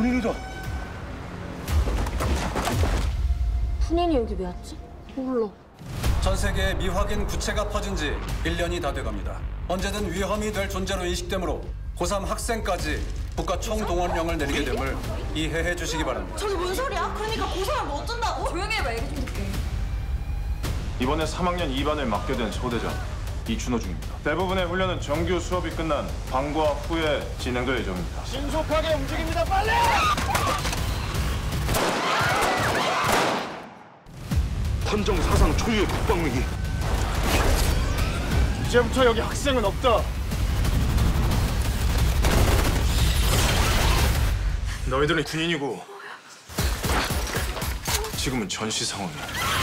군인이다. 군인이 여기 왜 왔지? 몰라. 전 세계에 미확인 구체가 퍼진 지 1년이 다 돼갑니다. 언제든 위험이 될 존재로 인식되므로 고3 학생까지 국가 총동원령을 내리게 됨을 이해해 주시기 바랍니다. 저게 뭔 소리야? 그러니까 고3을 못 준다고? 조용히 해봐, 얘기 좀 듣게. 이번에 3학년 2반을 맡게 된 소대장 이준호 중입니다. 대부분의 훈련은 정규 수업이 끝난 방과 후에 진행될 예정입니다. 신속하게 움직입니다, 빨리! 헌정 사상 초유의 국방위기. 이제부터 여기 학생은 없다. 너희들은 군인이고 지금은 전시 상황이야.